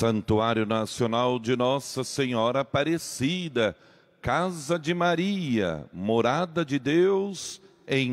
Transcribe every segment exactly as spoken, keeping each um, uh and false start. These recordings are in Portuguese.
Santuário Nacional de Nossa Senhora Aparecida, Casa de Maria, morada de Deus,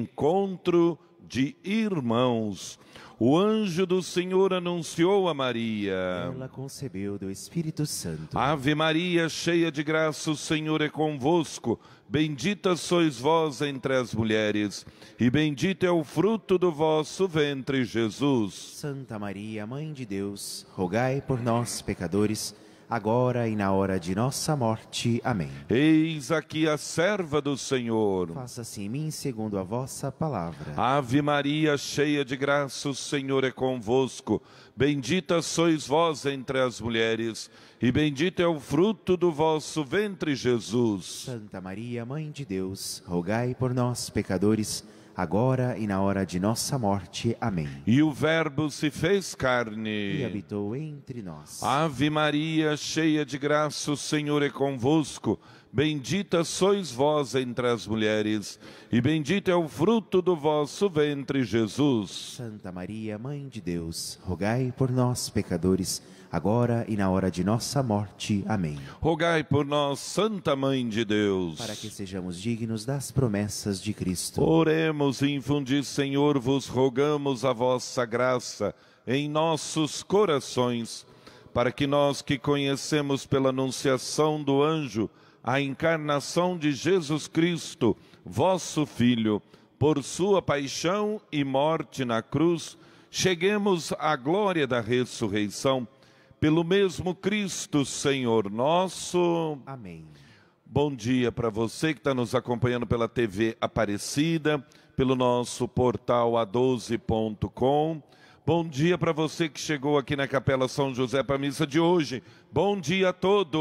encontro de irmãos. O anjo do Senhor anunciou a Maria. Ela concebeu do Espírito Santo. Ave Maria, cheia de graça, o Senhor é convosco. Bendita sois vós entre as mulheres, e bendito é o fruto do vosso ventre, Jesus. Santa Maria, Mãe de Deus, rogai por nós, pecadores, agora e na hora de nossa morte. Amém. Eis aqui a serva do Senhor. Faça-se em mim segundo a vossa palavra. Ave Maria, cheia de graça, o Senhor é convosco. Bendita sois vós entre as mulheres, e bendito é o fruto do vosso ventre, Jesus. Santa Maria, Mãe de Deus, rogai por nós, pecadores, agora e na hora de nossa morte. Amém. E o Verbo se fez carne E habitou entre nós. Ave Maria, cheia de graça, o Senhor é convosco. Bendita sois vós entre as mulheres, e bendito é o fruto do vosso ventre, Jesus. Santa Maria, Mãe de Deus, rogai por nós, pecadores, agora e na hora de nossa morte. Amém. Rogai por nós, Santa Mãe de Deus, para que sejamos dignos das promessas de Cristo. Oremos, infundi, Senhor, vos rogamos a vossa graça em nossos corações, para que nós que conhecemos pela anunciação do anjo a encarnação de Jesus Cristo, vosso Filho, por sua paixão e morte na cruz, cheguemos à glória da ressurreição, pelo mesmo Cristo, Senhor nosso. Amém. Bom dia para você que está nos acompanhando pela T V Aparecida, pelo nosso portal a doze ponto com. Bom dia para você que chegou aqui na Capela São José para a missa de hoje. Bom dia a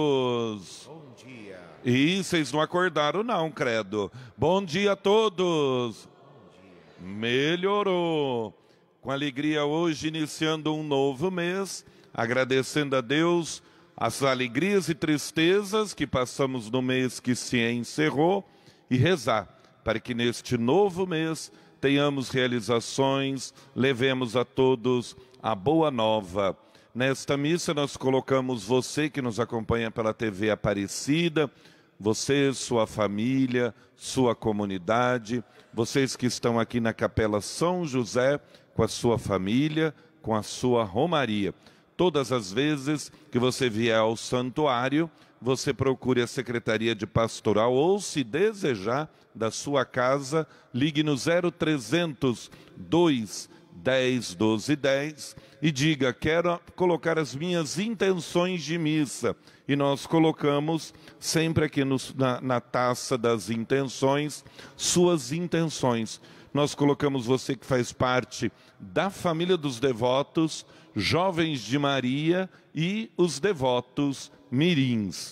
todos. Bom dia. E vocês não acordaram não, credo. Bom dia a todos. Bom dia. Melhorou. Com alegria hoje, iniciando um novo mês, agradecendo a Deus as alegrias e tristezas que passamos no mês que se encerrou e rezar para que neste novo mês tenhamos realizações, levemos a todos a boa nova. Nesta missa nós colocamos você que nos acompanha pela T V Aparecida, você, sua família, sua comunidade, vocês que estão aqui na Capela São José com a sua família, com a sua romaria. Todas as vezes que você vier ao santuário, você procure a Secretaria de Pastoral ou, se desejar, da sua casa, ligue no zero trezentos, dois, dez, doze, dez e diga, quero colocar as minhas intenções de missa. E nós colocamos sempre aqui no, na, na taça das intenções, suas intenções. Nós colocamos você que faz parte da família dos devotos, Jovens de Maria e os devotos mirins.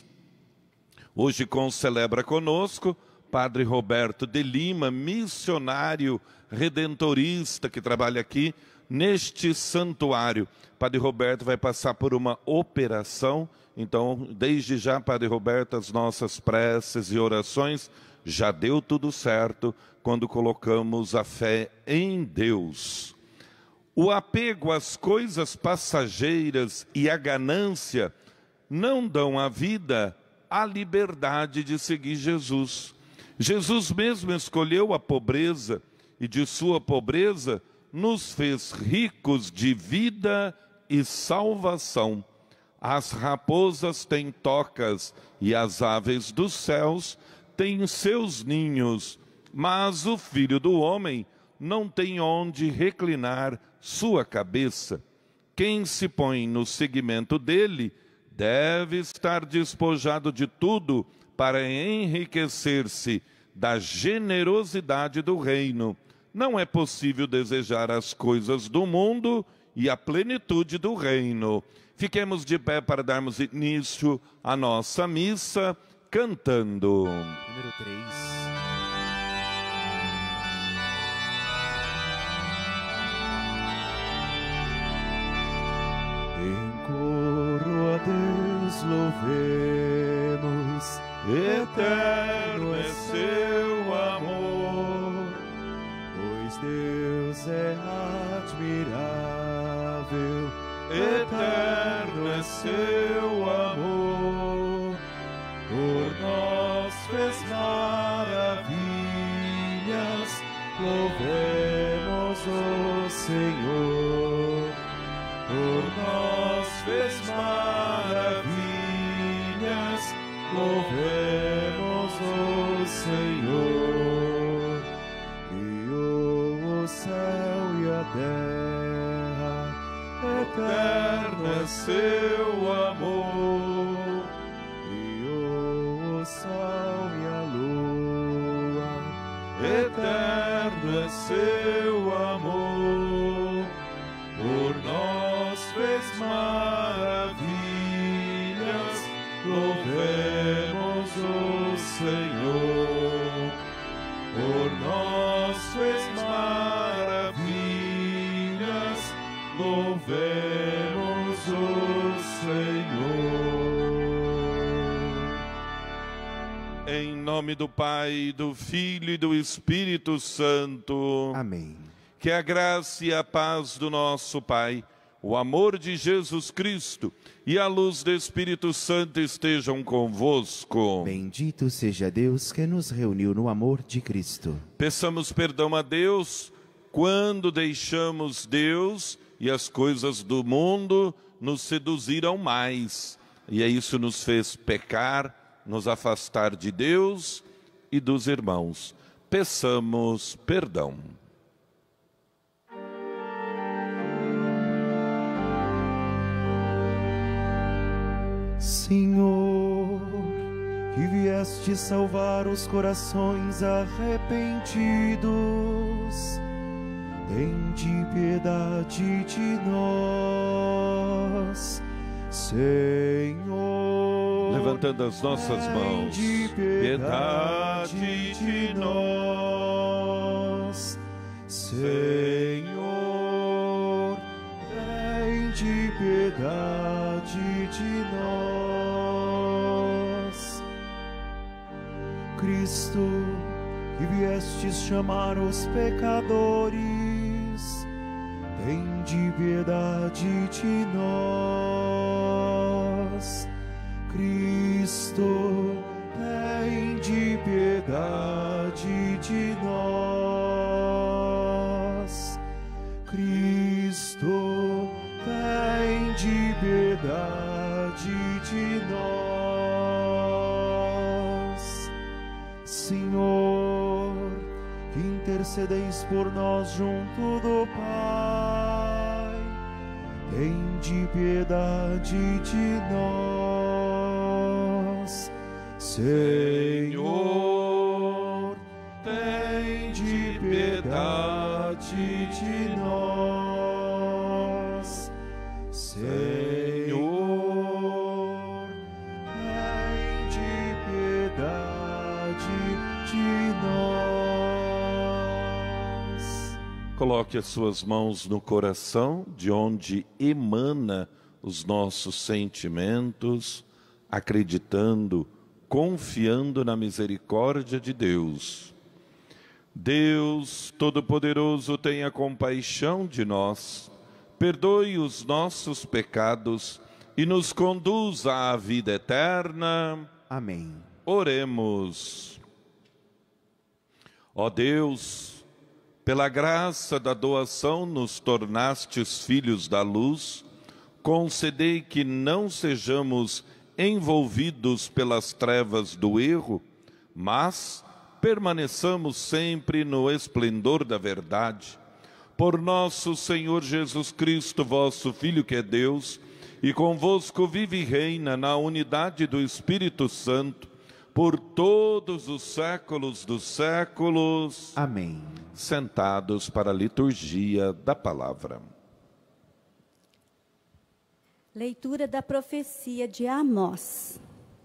Hoje celebra conosco Padre Roberto de Lima, missionário redentorista que trabalha aqui neste santuário. Padre Roberto vai passar por uma operação, então desde já, Padre Roberto, as nossas preces e orações, já deu tudo certo quando colocamos a fé em Deus. O apego às coisas passageiras e a ganância não dão à vida a liberdade de seguir Jesus. Jesus mesmo escolheu a pobreza e de sua pobreza nos fez ricos de vida e salvação. As raposas têm tocas e as aves dos céus têm seus ninhos, mas o Filho do Homem não tem onde reclinar sua cabeça. Quem se põe no seguimento dele deve estar despojado de tudo para enriquecer-se da generosidade do reino. Não é possível desejar as coisas do mundo e a plenitude do reino. Fiquemos de pé para darmos início à nossa missa, cantando. Número três. Em coro a Deus louvemos, Eterno é seu amor, pois Deus é admirável, eterno é seu amor, por nós fez maravilhas, louvemos o Senhor. Por nós fez maravilhas, louvemos o Senhor. Criou o céu e a terra, eterno é seu amor. Criou o sol e a lua, eterno é seu amor. Por nós fez maravilhas, louvemos o Senhor. Por nós fez maravilhas, louvemos o Senhor. Em nome do Pai, do Filho e do Espírito Santo. Amém. Que a graça e a paz do nosso Pai, o amor de Jesus Cristo e a luz do Espírito Santo estejam convosco. Bendito seja Deus que nos reuniu no amor de Cristo. Peçamos perdão a Deus quando deixamos Deus e as coisas do mundo nos seduziram mais. E é isso nos fez pecar, nos afastar de Deus e dos irmãos. Peçamos perdão. Senhor, que vieste salvar os corações arrependidos, tende piedade de nós, Senhor. Levantando as nossas mãos, piedade de nós, Senhor, tende piedade de nós. Cristo, que viestes chamar os pecadores, tende piedade de nós. Cristo, tende piedade de nós. Cristo, tende piedade de nós. Senhor, que intercedeis por nós junto do Pai, tende piedade de nós. Senhor, tende piedade de nós. Senhor, tende piedade de nós. Coloque as suas mãos no coração, de onde emana os nossos sentimentos, acreditando, confiando na misericórdia de Deus. Deus Todo-Poderoso, tenha compaixão de nós, perdoe os nossos pecados e nos conduza à vida eterna. Amém. Oremos. Ó Deus, pela graça da doação nos tornastes filhos da luz, concedei que não sejamos envolvidos pelas trevas do erro, mas permaneçamos sempre no esplendor da verdade. Por nosso Senhor Jesus Cristo, vosso Filho, que é Deus, e convosco vive e reina na unidade do Espírito Santo, por todos os séculos dos séculos. Amém. Sentados para a liturgia da palavra. Leitura da profecia de Amós.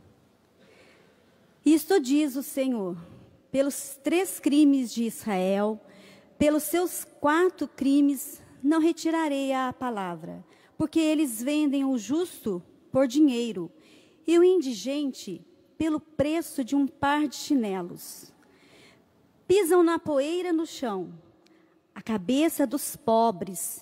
Isto diz o Senhor: pelos três crimes de Israel, pelos seus quatro crimes, não retirarei a palavra, porque eles vendem o justo por dinheiro e o indigente pelo preço de um par de chinelos. Pisam na poeira no chão, a cabeça dos pobres,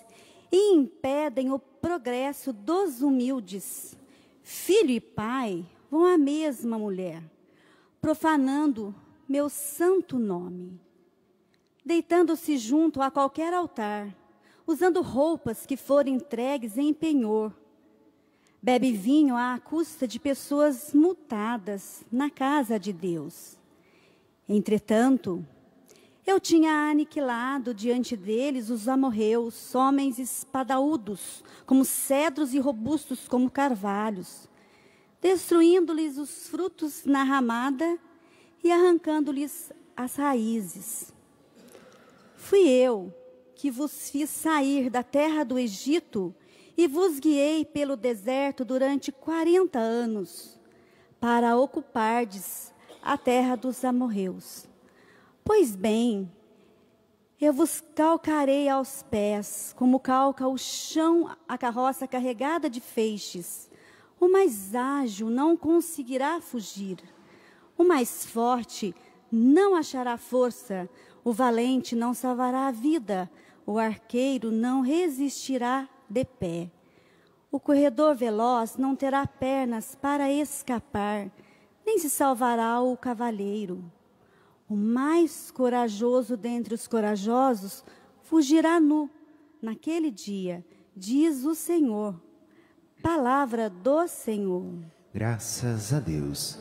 e impedem o progresso dos humildes. Filho e pai vão à mesma mulher, profanando meu santo nome, deitando-se junto a qualquer altar, usando roupas que foram entregues em penhor. Bebe vinho à custa de pessoas multadas na casa de Deus. Entretanto, eu tinha aniquilado diante deles os amorreus, homens espadaúdos, como cedros e robustos como carvalhos, destruindo-lhes os frutos na ramada e arrancando-lhes as raízes. Fui eu que vos fiz sair da terra do Egito e vos guiei pelo deserto durante quarenta anos, para ocupardes a terra dos amorreus. Pois bem, eu vos calcarei aos pés, como calca o chão a carroça carregada de feixes. O mais ágil não conseguirá fugir, o mais forte não achará força, o valente não salvará a vida, o arqueiro não resistirá de pé. O corredor veloz não terá pernas para escapar, nem se salvará o cavalheiro. O mais corajoso dentre os corajosos fugirá nu naquele dia, diz o Senhor. Palavra do Senhor. Graças a Deus.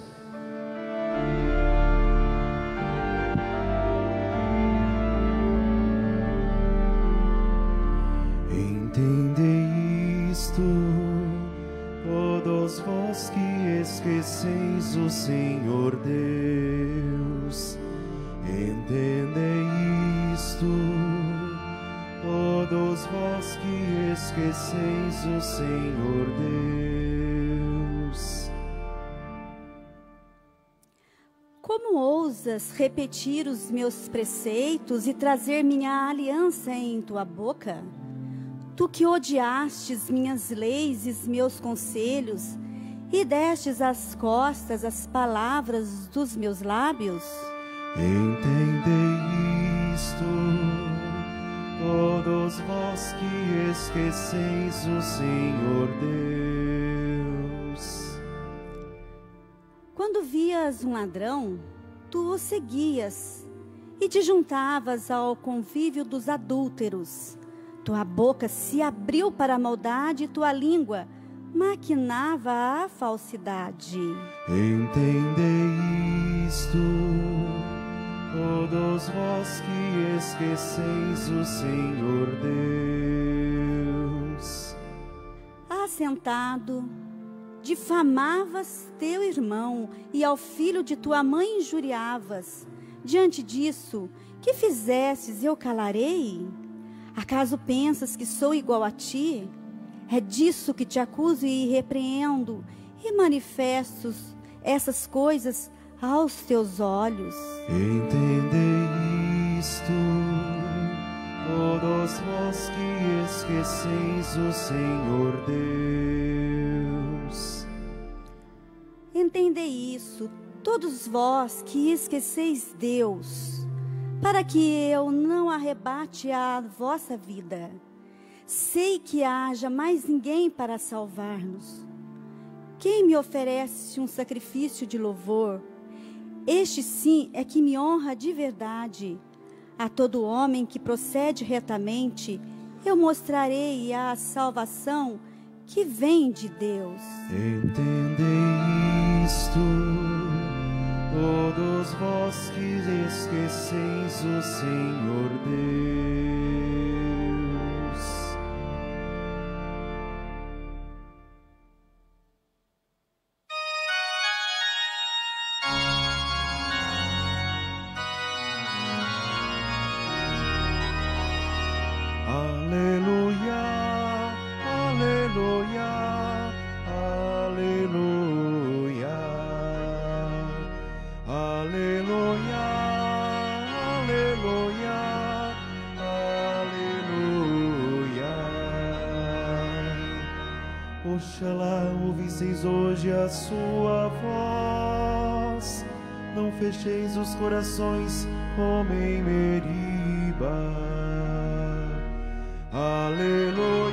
Entendei isto, todos vós que esqueceis o Senhor Deus. Entendei isto, todos vós que esqueceis o Senhor Deus. Como ousas repetir os meus preceitos e trazer minha aliança em tua boca? Tu que odiastes minhas leis e meus conselhos, e destes às costas as palavras dos meus lábios? Entendei isto, todos vós que esqueceis o Senhor Deus. Quando vias um ladrão, tu o seguias e te juntavas ao convívio dos adúlteros. Tua boca se abriu para a maldade e tua língua maquinava a falsidade. Entendei isto, todos vós que esqueceis o Senhor Deus. Assentado, difamavas teu irmão e ao filho de tua mãe injuriavas. Diante disso, que fizestes, eu calarei? Acaso pensas que sou igual a ti? É disso que te acuso e repreendo, e manifesto essas coisas aos teus olhos. Entendei isto, todos vós que esqueceis o Senhor Deus. Entendei isso, todos vós que esqueceis Deus, para que eu não arrebate a vossa vida. Sei que haja mais ninguém para salvar-nos. Quem me oferece um sacrifício de louvor? Este sim é que me honra de verdade. A todo homem que procede retamente, eu mostrarei a salvação que vem de Deus. Entendei isto, todos vós que esqueceis o Senhor Deus. Aleluia, aleluia, aleluia, aleluia, aleluia, aleluia. Oxalá ouvisseis hoje a sua voz, não fecheis os corações como em Meriba. Aleluia.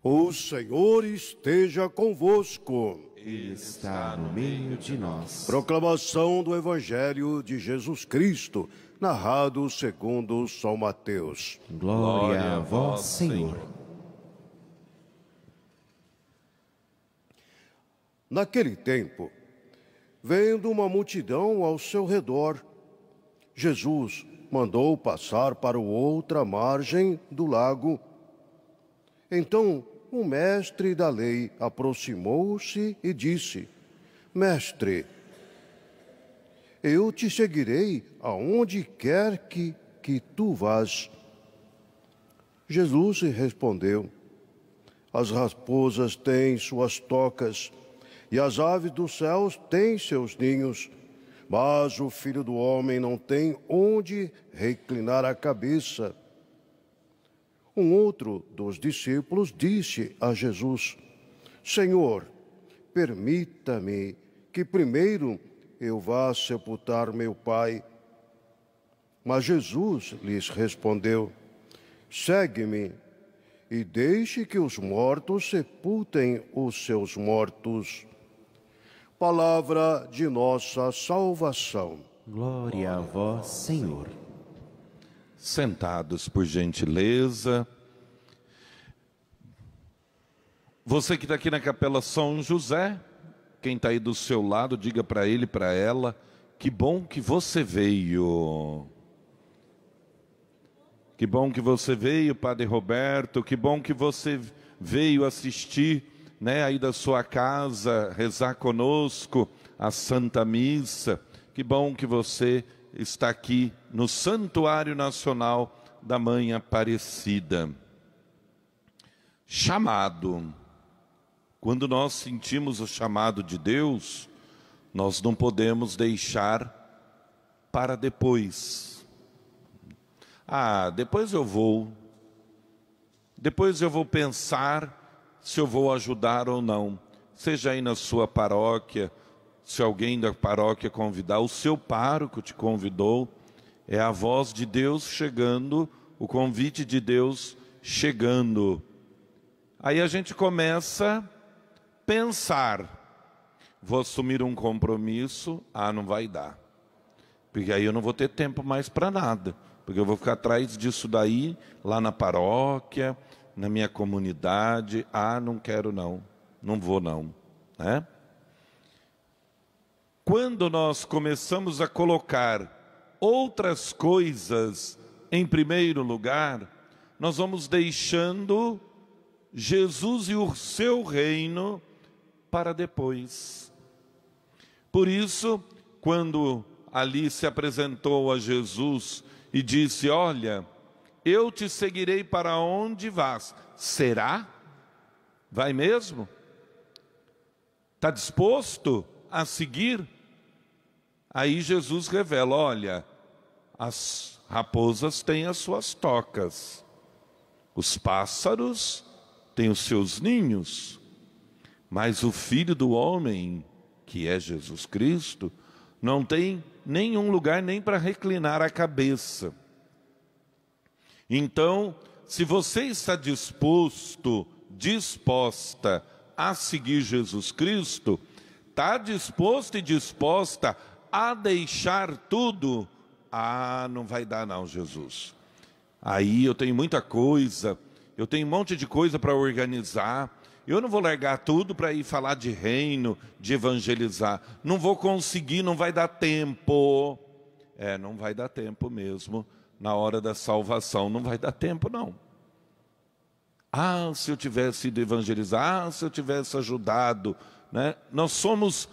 O Senhor esteja convosco. Ele está no meio de nós. Proclamação do Evangelho de Jesus Cristo, narrado segundo São Mateus. Glória a vós, Senhor. Naquele tempo, vendo uma multidão ao seu redor, Jesus mandou passar para outra margem do lago. Então, o mestre da lei aproximou-se e disse: Mestre, eu te seguirei aonde quer que, que tu vás. Jesus respondeu: As raposas têm suas tocas, e as aves dos céus têm seus ninhos, mas o Filho do Homem não tem onde reclinar a cabeça. Um outro dos discípulos disse a Jesus: Senhor, permita-me que primeiro eu vá sepultar meu pai. Mas Jesus lhes respondeu: Segue-me e deixe que os mortos sepultem os seus mortos. Palavra de nossa salvação. Glória a vós, Senhor. Sentados, por gentileza. Você que está aqui na Capela São José, quem está aí do seu lado, diga para ele, para ela, que bom que você veio. Que bom que você veio, Padre Roberto, que bom que você veio assistir, né, aí da sua casa, rezar conosco a Santa Missa. Que bom que você está aqui no Santuário Nacional da Mãe Aparecida. Chamado. Quando nós sentimos o chamado de Deus, nós não podemos deixar para depois. Ah, depois eu vou. Depois eu vou pensar se eu vou ajudar ou não. Seja aí na sua paróquia, se alguém da paróquia convidar, o seu pároco te convidou, é a voz de Deus chegando, o convite de Deus chegando. Aí a gente começa a pensar, vou assumir um compromisso, ah, não vai dar. Porque aí eu não vou ter tempo mais para nada, porque eu vou ficar atrás disso daí, lá na paróquia, na minha comunidade, ah, não quero não, não vou não, né? Quando nós começamos a colocar outras coisas em primeiro lugar, nós vamos deixando Jesus e o seu reino para depois. Por isso, quando ali se apresentou a Jesus e disse: olha, eu te seguirei para onde vás. Será? Vai mesmo? Está disposto a seguir? Aí Jesus revela: olha, as raposas têm as suas tocas, os pássaros têm os seus ninhos, mas o Filho do Homem, que é Jesus Cristo, não tem nenhum lugar nem para reclinar a cabeça. Então, se você está disposto, disposta a seguir Jesus Cristo, está disposto e disposta a deixar tudo, ah, não vai dar não, Jesus. Aí eu tenho muita coisa, eu tenho um monte de coisa para organizar, eu não vou largar tudo para ir falar de reino, de evangelizar. Não vou conseguir, não vai dar tempo. É, não vai dar tempo mesmo. Na hora da salvação, não vai dar tempo não. Ah, se eu tivesse ido evangelizar, ah, se eu tivesse ajudado, né? Nós somos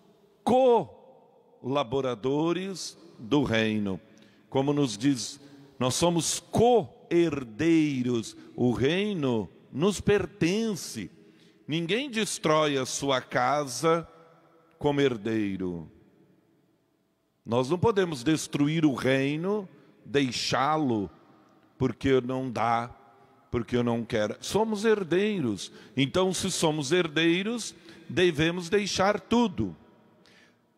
colaboradores do reino. Como nos diz, nós somos co-herdeiros. O reino nos pertence. Ninguém destrói a sua casa como herdeiro. Nós não podemos destruir o reino, deixá-lo, porque não dá, porque eu não quero. Somos herdeiros. Então, se somos herdeiros, devemos deixar tudo.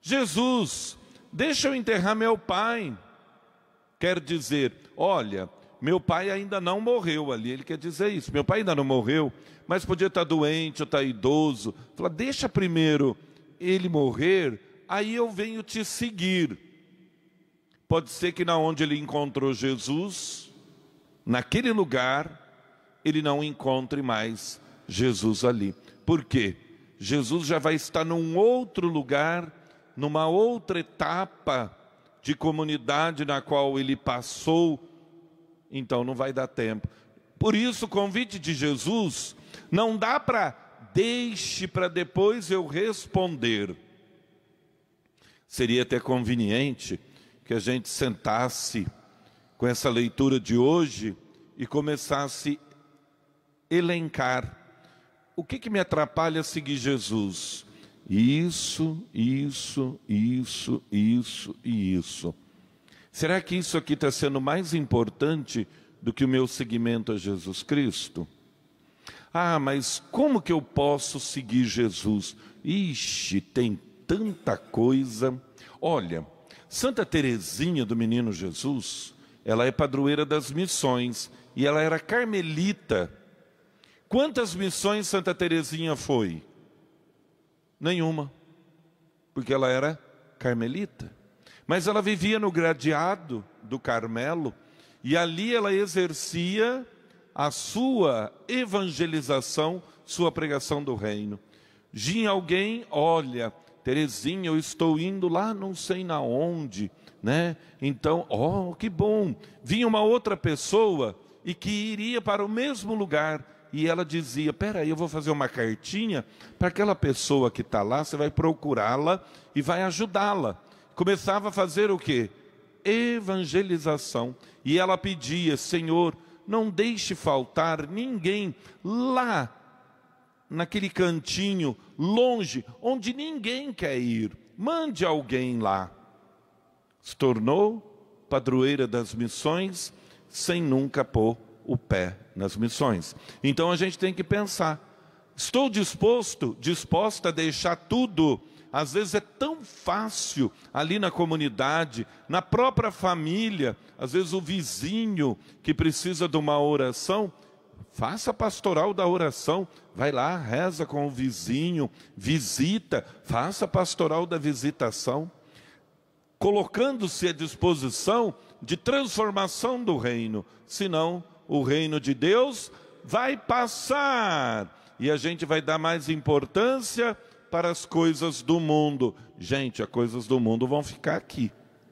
Jesus, deixa eu enterrar meu pai. Quer dizer, olha, meu pai ainda não morreu ali, ele quer dizer isso, meu pai ainda não morreu, mas podia estar doente ou estar idoso. Fala, deixa primeiro ele morrer, aí eu venho te seguir. Pode ser que na onde ele encontrou Jesus, naquele lugar, ele não encontre mais Jesus ali. Por quê? Jesus já vai estar num outro lugar, numa outra etapa de comunidade na qual ele passou, então não vai dar tempo. Por isso o convite de Jesus não dá para deixe para depois eu responder. Seria até conveniente que a gente sentasse com essa leitura de hoje e começasse a elencar. O que, que me atrapalha seguir Jesus? Isso, isso, isso, isso e isso. Será que isso aqui está sendo mais importante do que o meu seguimento a Jesus Cristo? Ah, mas como que eu posso seguir Jesus? Ixi, tem tanta coisa. Olha, Santa Teresinha do Menino Jesus, ela é padroeira das missões e ela era carmelita. Quantas missões Santa Teresinha foi? Nenhuma, porque ela era carmelita. Mas ela vivia no gradeado do Carmelo e ali ela exercia a sua evangelização, sua pregação do reino. Vinha alguém, olha, Teresinha, eu estou indo lá não sei na onde, né? Então, oh, que bom. Vinha uma outra pessoa e que iria para o mesmo lugar. E ela dizia, peraí, eu vou fazer uma cartinha para aquela pessoa que está lá, você vai procurá-la e vai ajudá-la. Começava a fazer o quê? Evangelização. E ela pedia, Senhor, não deixe faltar ninguém lá, naquele cantinho, longe, onde ninguém quer ir. Mande alguém lá. Se tornou padroeira das missões, sem nunca pôr o pé nas missões. Então a gente tem que pensar, estou disposto, disposta a deixar tudo? Às vezes é tão fácil ali na comunidade, na própria família, às vezes o vizinho que precisa de uma oração, faça a pastoral da oração, vai lá, reza com o vizinho, visita, faça a pastoral da visitação, colocando-se à disposição de transformação do reino, senão o reino de Deus vai passar e a gente vai dar mais importância para as coisas do mundo. Gente, as coisas do mundo vão ficar aqui.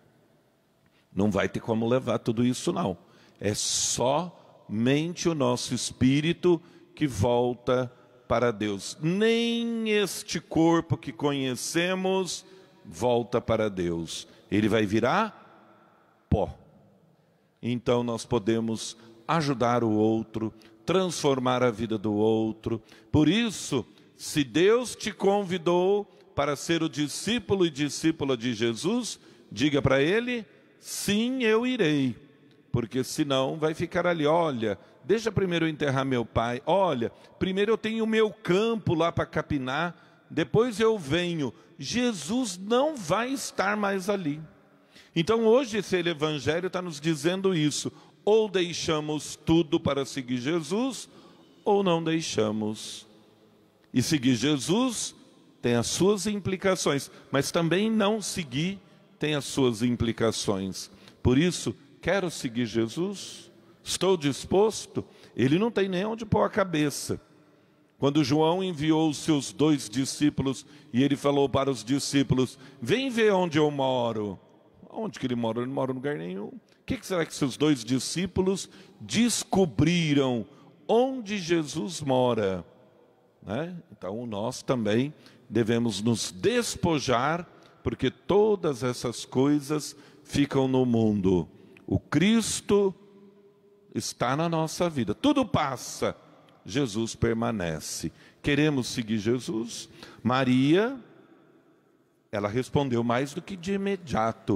Não vai ter como levar tudo isso, não. É somente o nosso espírito que volta para Deus. Nem este corpo que conhecemos volta para Deus. Ele vai virar pó. Então nós podemos ajudar o outro, transformar a vida do outro. Por isso, se Deus te convidou para ser o discípulo e discípula de Jesus, diga para ele, sim, eu irei. Porque senão vai ficar ali, olha, deixa primeiro eu enterrar meu pai, olha, primeiro eu tenho o meu campo lá para capinar, depois eu venho. Jesus não vai estar mais ali. Então hoje esse evangelho está nos dizendo isso. Ou deixamos tudo para seguir Jesus, ou não deixamos. E seguir Jesus tem as suas implicações, mas também não seguir tem as suas implicações. Por isso, quero seguir Jesus, estou disposto, ele não tem nem onde pôr a cabeça. Quando João enviou os seus dois discípulos, e ele falou para os discípulos, vem ver onde eu moro. Onde que ele mora? Ele não mora em lugar nenhum. O que será que seus dois discípulos descobriram onde Jesus mora? Né? Então nós também devemos nos despojar, porque todas essas coisas ficam no mundo. O Cristo está na nossa vida. Tudo passa, Jesus permanece. Queremos seguir Jesus? Maria, ela respondeu mais do que de imediato.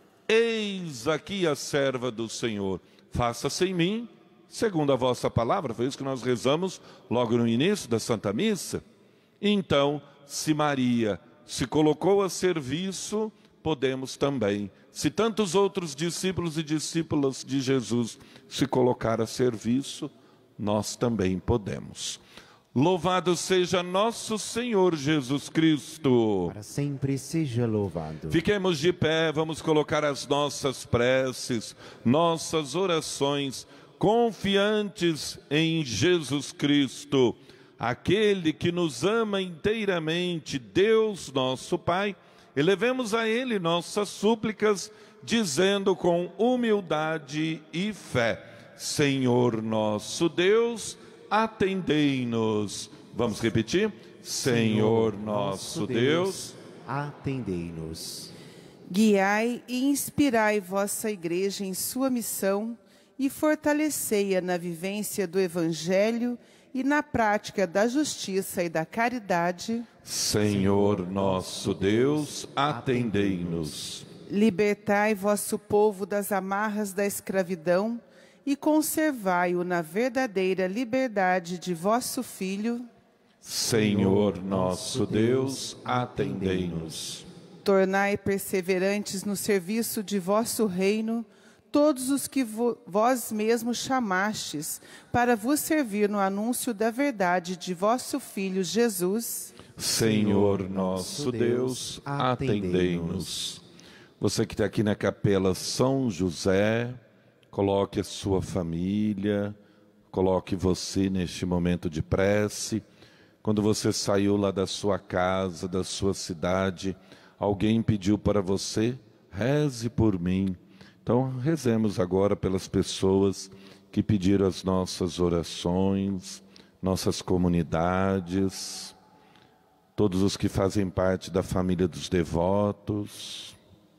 Eis aqui a serva do Senhor, faça-se em mim segundo a vossa palavra. Foi isso que nós rezamos logo no início da Santa Missa. Então, se Maria se colocou a serviço, podemos também. Se tantos outros discípulos e discípulas de Jesus se colocaram a serviço, nós também podemos. Louvado seja nosso Senhor Jesus Cristo. Para sempre seja louvado. Fiquemos de pé, vamos colocar as nossas preces, nossas orações, confiantes em Jesus Cristo, aquele que nos ama inteiramente, Deus nosso Pai. Elevemos a Ele nossas súplicas, dizendo com humildade e fé: Senhor nosso Deus, atendei-nos. Vamos repetir? Senhor nosso Deus, atendei-nos. Guiai e inspirai vossa Igreja em sua missão e fortalecei-a na vivência do Evangelho e na prática da justiça e da caridade. Senhor nosso Deus, atendei-nos. Libertai vosso povo das amarras da escravidão e conservai-o na verdadeira liberdade de vosso Filho. Senhor nosso Deus, atendei-nos. Tornai perseverantes no serviço de vosso reino todos os que vo, vós mesmos chamastes para vos servir no anúncio da verdade de vosso Filho Jesus. Senhor nosso Deus, atendei-nos. Você que está aqui na Capela São José, coloque a sua família, coloque você neste momento de prece. Quando você saiu lá da sua casa, da sua cidade, alguém pediu para você, reze por mim. Então, rezemos agora pelas pessoas que pediram as nossas orações, nossas comunidades, todos os que fazem parte da família dos devotos.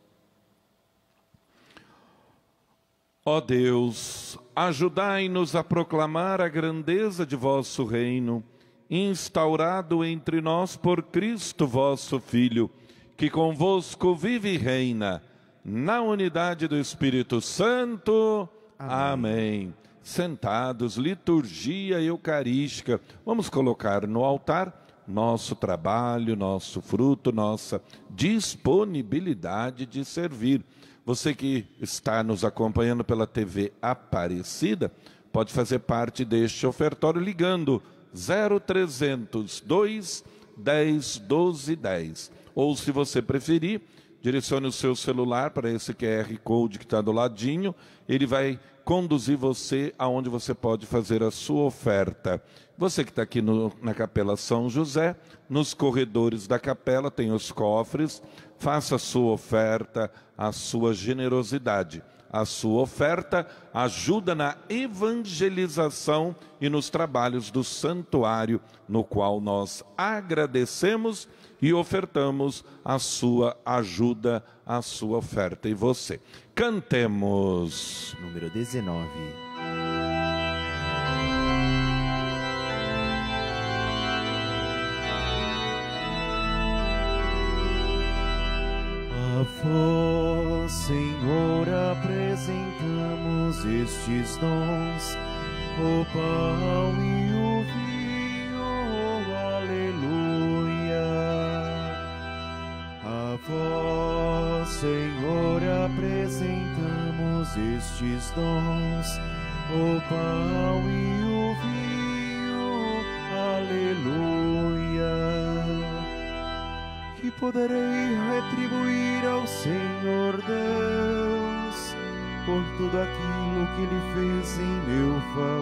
Ó Deus, ajudai-nos a proclamar a grandeza de vosso reino, instaurado entre nós por Cristo vosso Filho, que convosco vive e reina, na unidade do Espírito Santo. Amém. Amém. Sentados, liturgia eucarística. Vamos colocar no altar nosso trabalho, nosso fruto, nossa disponibilidade de servir. Você que está nos acompanhando pela T V Aparecida, pode fazer parte deste ofertório ligando zero trezentos, dois, dez, doze, dez. Ou, se você preferir, direcione o seu celular para esse Q R Code que está do ladinho. Ele vai conduzir você aonde você pode fazer a sua oferta. Você que está aqui no, na Capela São José, nos corredores da capela tem os cofres. Faça a sua oferta, a sua generosidade. A sua oferta ajuda na evangelização e nos trabalhos do santuário, no qual nós agradecemos e ofertamos a sua ajuda, a sua oferta. E você? Cantemos. Número dezenove. A vós, Senhor, apresentamos estes dons, o pão e o vinho, aleluia. A vós, Senhor, apresentamos estes dons, o pão e o vinho, aleluia. Que poderei retribuir ao Senhor Deus por tudo aquilo que Ele fez em meu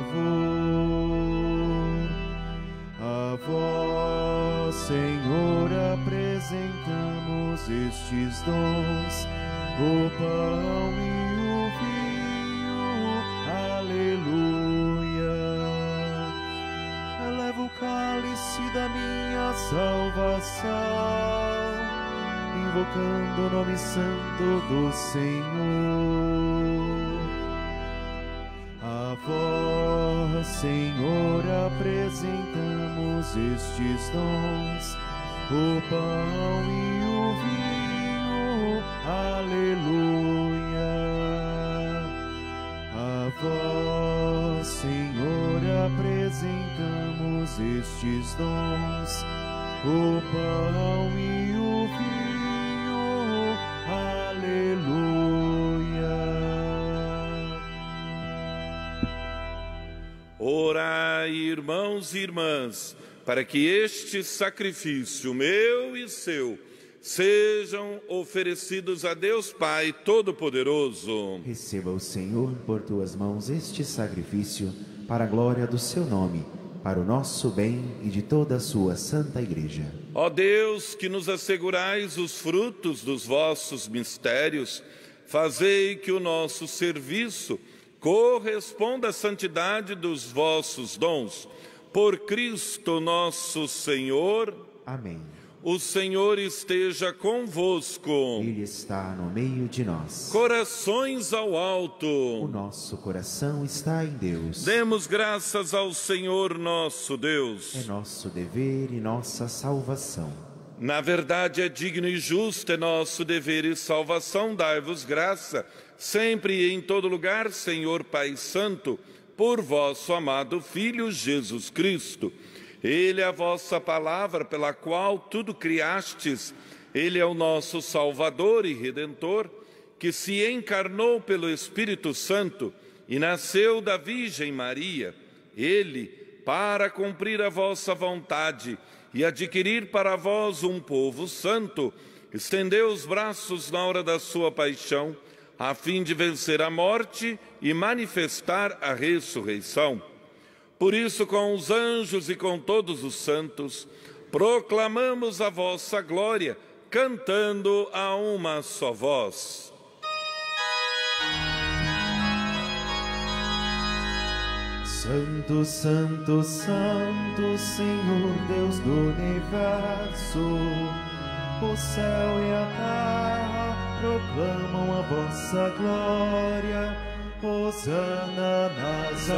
favor. A vós, Senhor, apresentamos estes dons, o pão e o vinho, aleluia. Eleva o cálice da minha salvação, invocando o nome santo do Senhor. A vós, Senhor, apresentamos estes dons, o pão e o vinho, aleluia. A vós, Senhor, apresentamos estes dons, o pão e o vinho, Orai, irmãos e irmãs, para que este sacrifício, meu e seu, sejam oferecidos a Deus Pai Todo-Poderoso. Receba o Senhor por tuas mãos este sacrifício, para a glória do seu nome, para o nosso bem e de toda a sua santa Igreja. Ó Deus, que nos assegurais os frutos dos vossos mistérios, fazei que o nosso serviço corresponda à santidade dos vossos dons. Por Cristo nosso Senhor. Amém. O Senhor esteja convosco. Ele está no meio de nós. Corações ao alto. O nosso coração está em Deus. Demos graças ao Senhor nosso Deus. É nosso dever e nossa salvação. Na verdade, é digno e justo, é nosso dever e salvação dar-vos graça, sempre e em todo lugar, Senhor Pai Santo, por vosso amado Filho Jesus Cristo. Ele é a vossa palavra pela qual tudo criastes. Ele é o nosso Salvador e Redentor, que se encarnou pelo Espírito Santo e nasceu da Virgem Maria. Ele, para cumprir a vossa vontade e adquirir para vós um povo santo, estendeu os braços na hora da sua paixão, a fim de vencer a morte e manifestar a ressurreição. Por isso, com os anjos e com todos os santos, proclamamos a vossa glória, cantando a uma só voz. Santo, Santo, Santo, Senhor Deus do universo, o céu e a terra proclamam a vossa glória. Hosana nas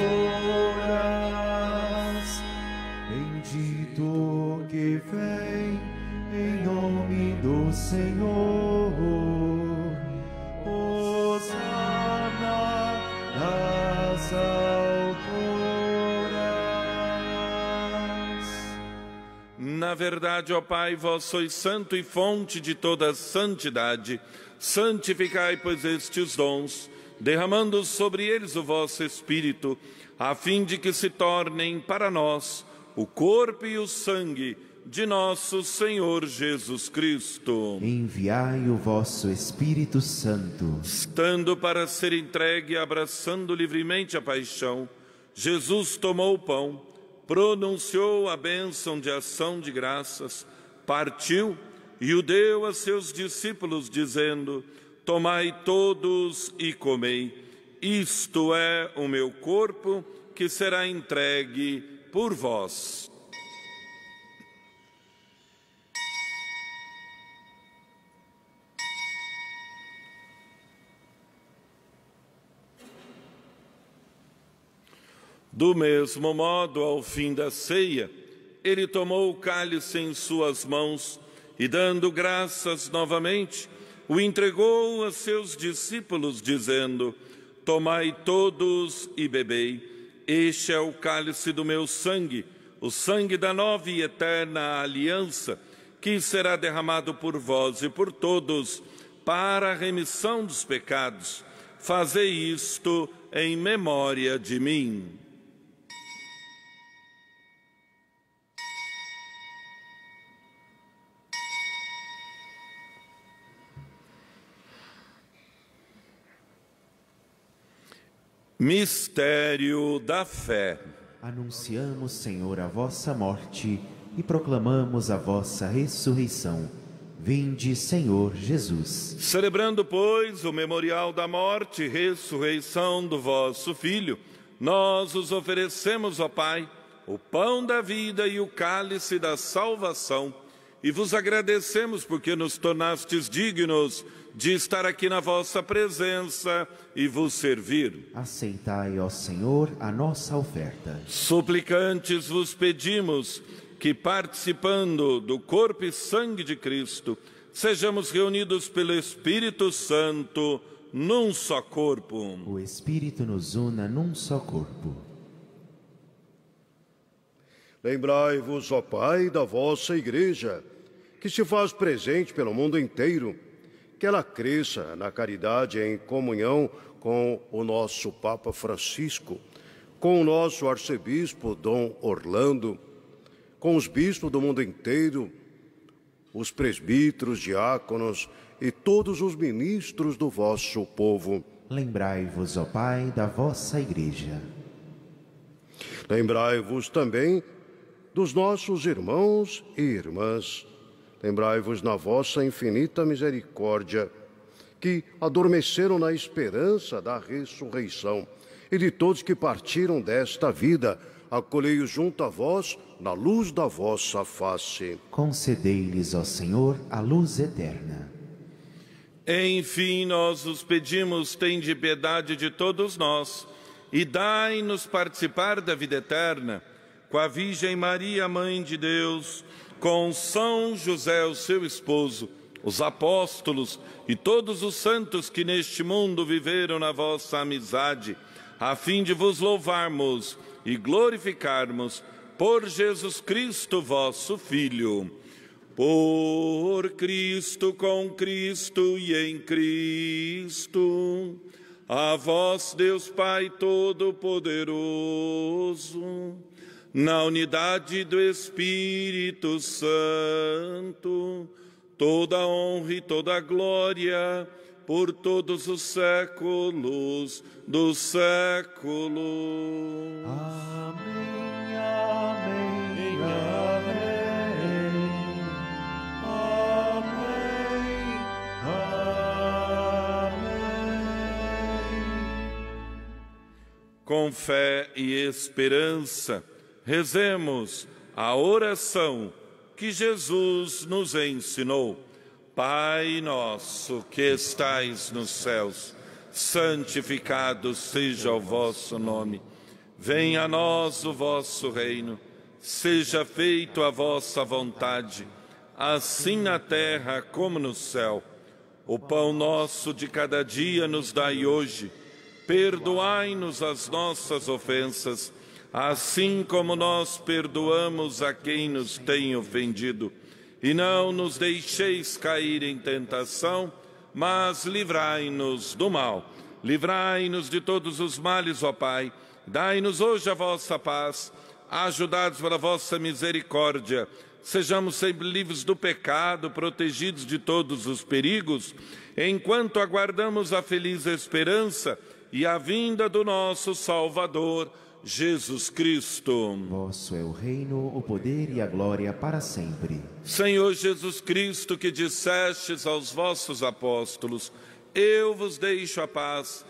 alturas, bendito que vem em nome do Senhor. Hosana nas alturas. Na verdade, ó Pai, vós sois santo e fonte de toda santidade. Santificai, pois, estes dons, derramando sobre eles o vosso Espírito, a fim de que se tornem para nós o corpo e o sangue de nosso Senhor Jesus Cristo. Enviai o vosso Espírito Santo. Estando para ser entregue e abraçando livremente a paixão, Jesus tomou o pão, pronunciou a bênção de ação de graças, partiu e o deu a seus discípulos, dizendo: tomai todos e comei, isto é o meu corpo, que será entregue por vós. Do mesmo modo, ao fim da ceia, ele tomou o cálice em suas mãos e, dando graças novamente, o entregou a seus discípulos, dizendo: tomai todos e bebei, este é o cálice do meu sangue, o sangue da nova e eterna aliança, que será derramado por vós e por todos, para a remissão dos pecados. Fazei isto em memória de mim. Mistério da fé. Anunciamos, Senhor, a vossa morte e proclamamos a vossa ressurreição. Vinde, Senhor Jesus. Celebrando, pois, o memorial da morte e ressurreição do vosso Filho, nós os oferecemos, ó Pai, o pão da vida e o cálice da salvação, e vos agradecemos porque nos tornastes dignos de estar aqui na vossa presença e vos servir. Aceitai, ó Senhor, a nossa oferta. Suplicantes vos pedimos que, participando do corpo e sangue de Cristo, sejamos reunidos pelo Espírito Santo num só corpo. O Espírito nos una num só corpo. Lembrai-vos, ó Pai, da vossa Igreja, que se faz presente pelo mundo inteiro, que ela cresça na caridade em comunhão com o nosso Papa Francisco, com o nosso arcebispo Dom Orlando, com os bispos do mundo inteiro, os presbíteros, diáconos e todos os ministros do vosso povo. Lembrai-vos, ó Pai, da vossa Igreja. Lembrai-vos também dos nossos irmãos e irmãs. Lembrai-vos na vossa infinita misericórdia, que adormeceram na esperança da ressurreição, e de todos que partiram desta vida, acolhei-os junto a vós, na luz da vossa face. Concedei-lhes, ó Senhor, a luz eterna. Enfim, nós os pedimos, tende piedade de todos nós, e dai-nos participar da vida eterna, com a Virgem Maria, Mãe de Deus, com São José, o seu esposo, os apóstolos e todos os santos que neste mundo viveram na vossa amizade, a fim de vos louvarmos e glorificarmos por Jesus Cristo, vosso Filho. Por Cristo, com Cristo e em Cristo, a vós, Deus Pai Todo-Poderoso, na unidade do Espírito Santo, toda a honra e toda a glória, por todos os séculos dos séculos. Amém, amém, amém. Amém, amém. Com fé e esperança, rezemos a oração que Jesus nos ensinou. Pai nosso que estais nos céus, santificado seja o vosso nome. Venha a nós o vosso reino. Seja feita a vossa vontade, assim na terra como no céu. O pão nosso de cada dia nos dai hoje. Perdoai-nos as nossas ofensas, assim como nós perdoamos a quem nos tem ofendido. E não nos deixeis cair em tentação, mas livrai-nos do mal. Livrai-nos de todos os males, ó Pai. Dai-nos hoje a vossa paz. Ajudados pela vossa misericórdia, sejamos sempre livres do pecado, protegidos de todos os perigos, enquanto aguardamos a feliz esperança e a vinda do nosso Salvador, Jesus Cristo. Vosso é o reino, o poder e a glória para sempre. Senhor Jesus Cristo, que dissestes aos vossos apóstolos: eu vos deixo a paz,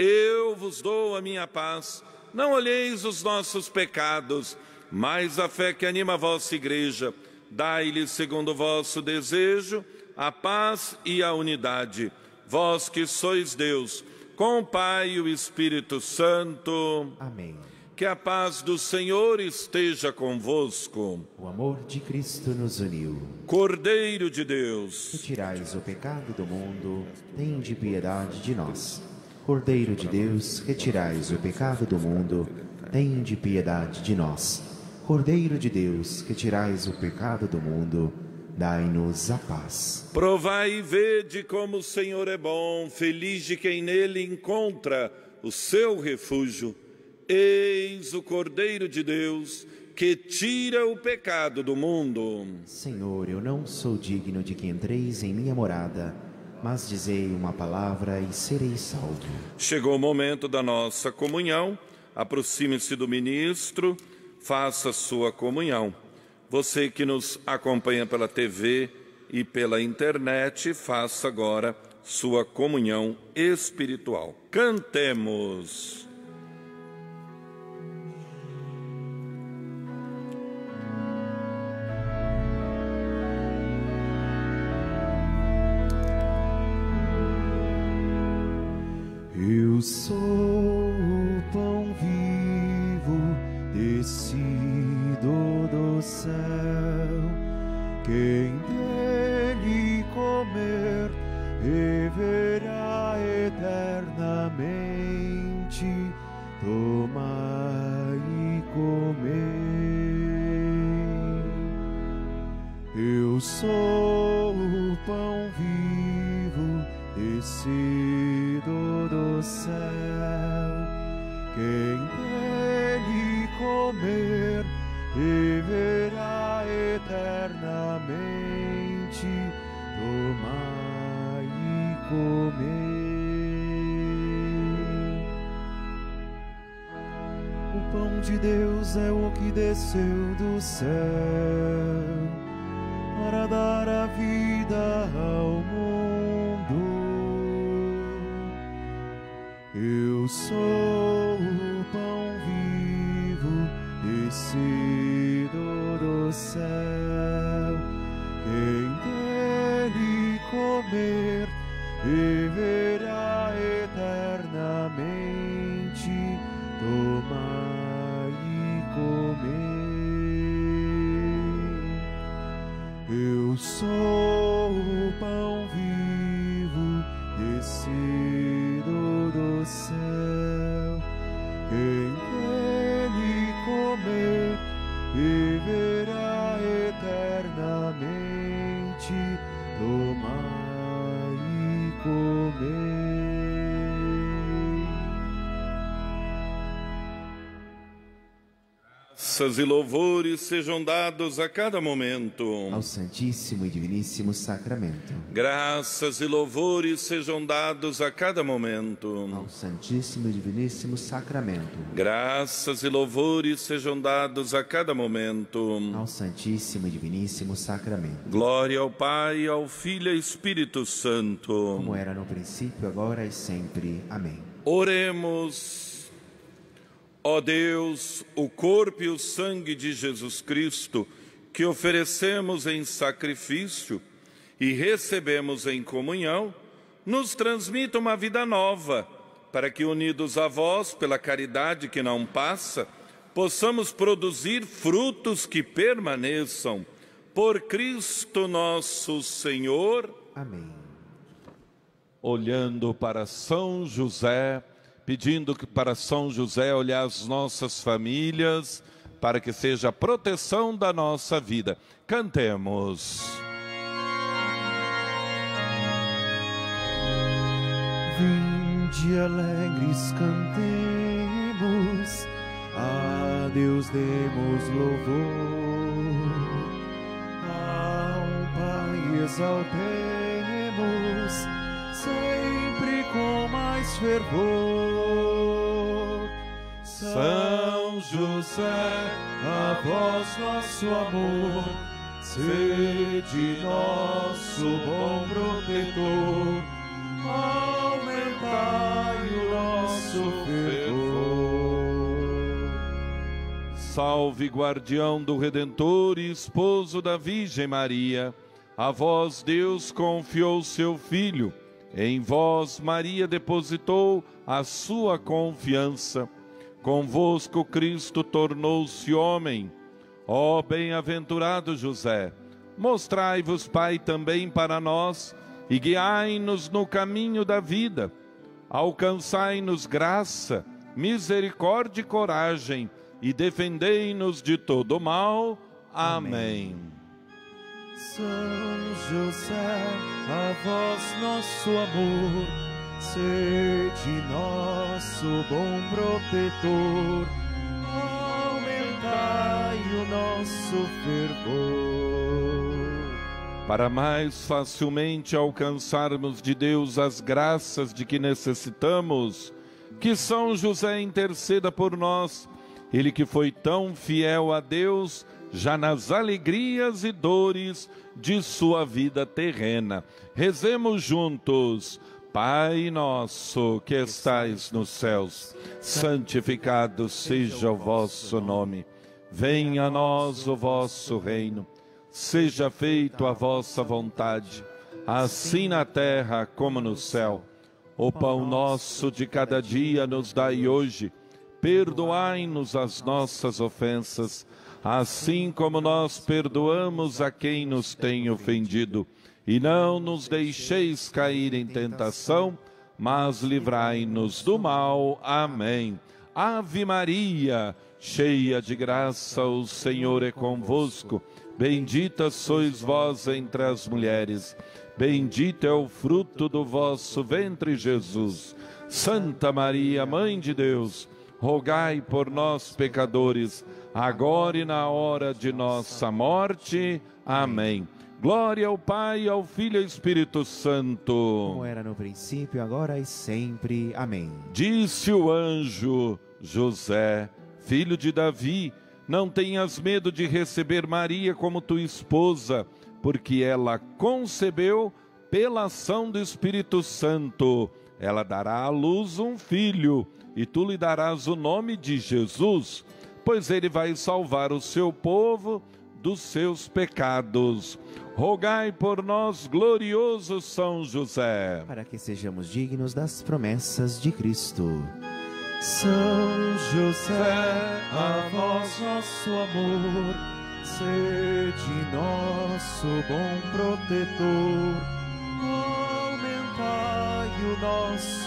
eu vos dou a minha paz. Não olheis os nossos pecados, mas a fé que anima a vossa Igreja. Dai-lhe, segundo o vosso desejo, a paz e a unidade. Vós que sois Deus, com o Pai e o Espírito Santo. Amém. Que a paz do Senhor esteja convosco. O amor de Cristo nos uniu. Cordeiro de Deus, Que tirais o pecado do mundo, tende piedade de nós. Cordeiro de Deus, que tirais o pecado do mundo, tende piedade de nós. Cordeiro de Deus, que tirais o pecado do mundo, dai-nos a paz. provai e vede como o Senhor é bom, feliz de quem nele encontra o seu refúgio. Eis o Cordeiro de Deus, que tira o pecado do mundo. Senhor, eu não sou digno de que entreis em minha morada, mas dizei uma palavra e serei salvo. Chegou o momento da nossa comunhão. Aproxime-se do ministro, faça sua comunhão. Você que nos acompanha pela T V e pela internet, faça agora sua comunhão espiritual. Cantemos. Eu sou o pão vivo descido do céu. Quem dele comer viverá eternamente. Tomai e comei. Eu sou o pão vivo descido do céu. Quem comer, viverá eternamente. Tomai e comer. O pão de Deus é o que desceu do céu para dar a vida ao mundo. Eu sou o pão vivo descido do céu. Quem dele comer viverá eternamente. Tomai e comer. Eu sou o pão vivo descido do céu. Quem dele comer viverá eternamente. Tomai e comer. Graças e louvores sejam dados a cada momento ao Santíssimo e Diviníssimo Sacramento. Graças e louvores sejam dados a cada momento ao Santíssimo e Diviníssimo Sacramento. Graças e louvores sejam dados a cada momento ao Santíssimo e Diviníssimo Sacramento. Glória ao Pai, ao Filho e ao Espírito Santo, como era no princípio, agora e sempre. Amém. Oremos. Ó Deus, o corpo e o sangue de Jesus Cristo, que oferecemos em sacrifício e recebemos em comunhão, nos transmita uma vida nova, para que, unidos a vós pela caridade que não passa, possamos produzir frutos que permaneçam. Por Cristo nosso Senhor. Amém. Olhando para São José, pedindo que para São José olhar as nossas famílias, para que seja a proteção da nossa vida. Cantemos. Vinde alegres, cantemos, a Deus demos louvor, ao Pai exaltemos, sempre com mais fervor. São José, a vós nosso amor, sede nosso bom protetor, aumentai o nosso fervor. Salve, guardião do Redentor e esposo da Virgem Maria, a vós Deus confiou seu Filho, em vós Maria depositou a sua confiança. Convosco Cristo tornou-se homem. Ó bem-aventurado José, mostrai-vos, Pai, também para nós e guiai-nos no caminho da vida. Alcançai-nos graça, misericórdia e coragem e defendei-nos de todo mal. Amém. São José, a vós nosso amor, sede nosso bom protetor, aumentai o nosso fervor. Para mais facilmente alcançarmos de Deus as graças de que necessitamos, que São José interceda por nós, ele que foi tão fiel a Deus, já nas alegrias e dores de sua vida terrena. Rezemos juntos. Pai nosso que estais nos céus, santificado seja o vosso nome. Venha a nós o vosso reino. Seja feita a vossa vontade, assim na terra como no céu. O pão nosso de cada dia nos dai hoje. Perdoai-nos as nossas ofensas, assim como nós perdoamos a quem nos tem ofendido. E não nos deixeis cair em tentação, mas livrai-nos do mal. Amém. Ave Maria, cheia de graça, o Senhor é convosco. Bendita sois vós entre as mulheres. Bendito é o fruto do vosso ventre, Jesus. Santa Maria, Mãe de Deus, rogai por nós, pecadores, agora e na hora de nossa morte. Amém. Glória ao Pai, ao Filho e ao Espírito Santo. Como era no princípio, agora e sempre. Amém. Disse o anjo: José, filho de Davi, não tenhas medo de receber Maria como tua esposa, porque ela concebeu pela ação do Espírito Santo. Ela dará à luz um filho, e tu lhe darás o nome de Jesus, pois ele vai salvar o seu povo dos seus pecados. Rogai por nós, glorioso São José, para que sejamos dignos das promessas de Cristo. São José, a vós nosso amor, sede nosso bom protetor, aumentai o nosso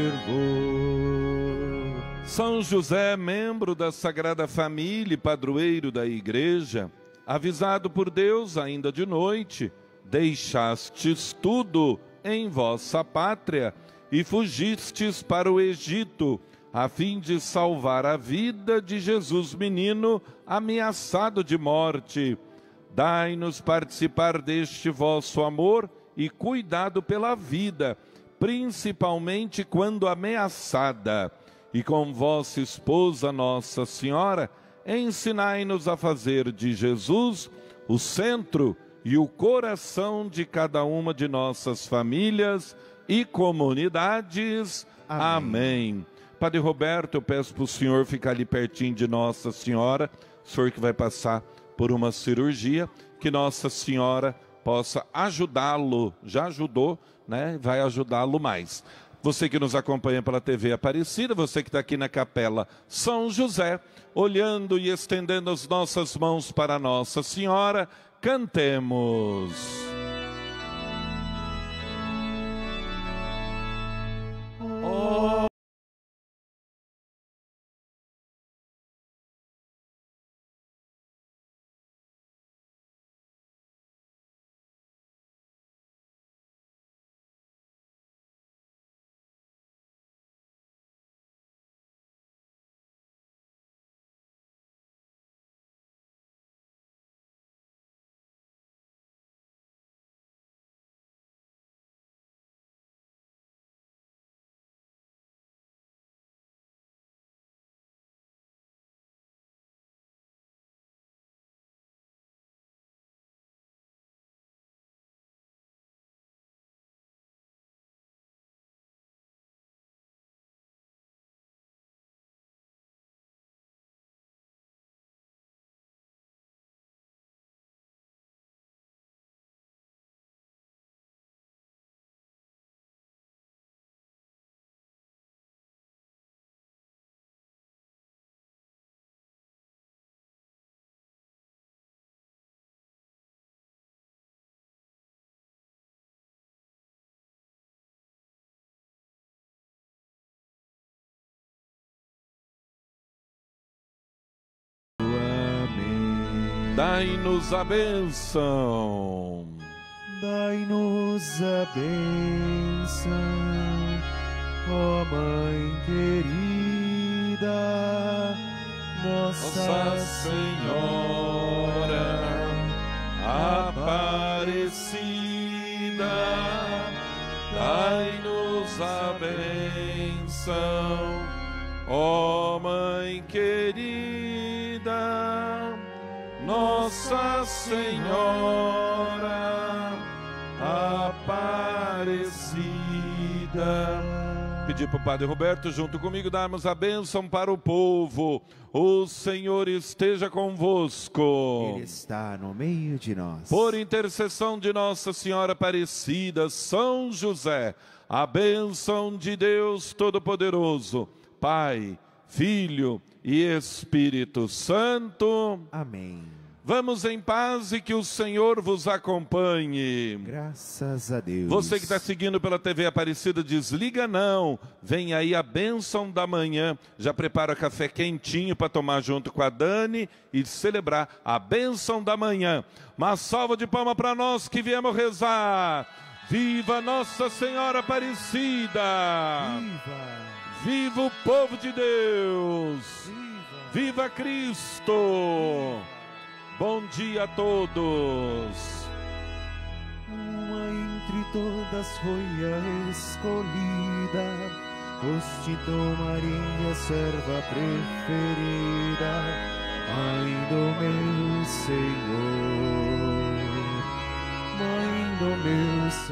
fervor. São José, membro da Sagrada Família e padroeiro da Igreja, avisado por Deus ainda de noite, deixastes tudo em vossa pátria e fugistes para o Egito, a fim de salvar a vida de Jesus menino, ameaçado de morte. Dai-nos participar deste vosso amor e cuidado pela vida, principalmente quando ameaçada. E com vossa esposa Nossa Senhora, ensinai-nos a fazer de Jesus o centro e o coração de cada uma de nossas famílias e comunidades. Amém. Amém. Padre Roberto, eu peço para o senhor ficar ali pertinho de Nossa Senhora, o senhor que vai passar por uma cirurgia, que Nossa Senhora possa ajudá-lo, já ajudou, né? Vai ajudá-lo mais. Você que nos acompanha pela T V Aparecida, você que está aqui na Capela São José, olhando e estendendo as nossas mãos para Nossa Senhora, cantemos. Oh. Dai-nos a bênção. Dai-nos a bênção, ó Mãe querida, Nossa, Nossa Senhora Aparecida. Dai-nos a bênção, ó Mãe querida, Nossa Senhora Aparecida. Pedir para o Padre Roberto, junto comigo, darmos a bênção para o povo. O Senhor esteja convosco. Ele está no meio de nós. Por intercessão de Nossa Senhora Aparecida, São José, a bênção de Deus Todo-Poderoso, Pai, Filho e Espírito Santo. Amém. Vamos em paz e que o Senhor vos acompanhe. Graças a Deus. Você que está seguindo pela T V Aparecida, desliga não. Vem aí a bênção da manhã. Já prepara café quentinho para tomar junto com a Dani e celebrar a bênção da manhã. Uma salva de palmas para nós que viemos rezar. Viva Nossa Senhora Aparecida! Viva! Viva o povo de Deus! Viva! Viva Cristo! Bom dia a todos! Uma entre todas foi a escolhida, constitou Maria, serva preferida, Mãe do meu Senhor, Mãe do meu Senhor.